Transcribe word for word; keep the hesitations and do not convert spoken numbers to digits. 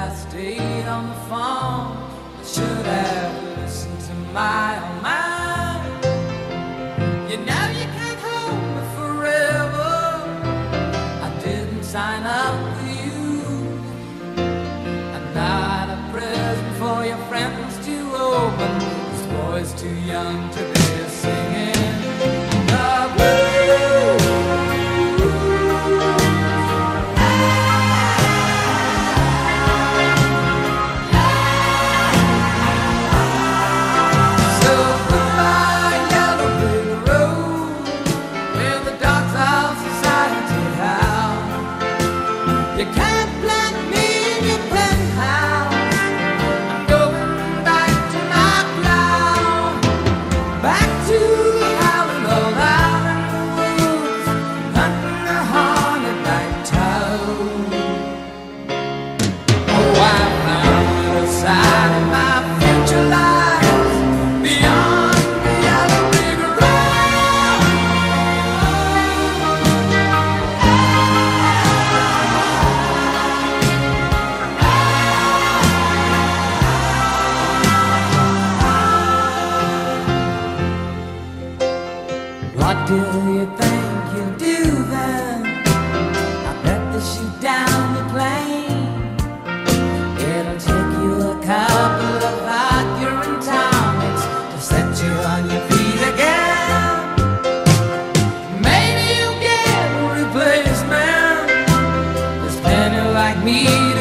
I stayed on the phone. I should have listened to my own mind. You know you can't hold me forever. I didn't sign up for you. I'm not a present for your friends to open. This boy's too young to be singing the blues. So goodbye, yellow brick road, where the dogs of society howl. You can't plant me in your penthouse. I'm going back to my plough, back to the howling old out in the woods, hunting the horny night toad. Oh, I found a side of my future lies beyond the yellow brick road. What do you think you'll do then? I bet they shoot down the plane. It'll take you a couple of vodka and tonics to set you on your feet again. Maybe you'll get a replacement. There's plenty like me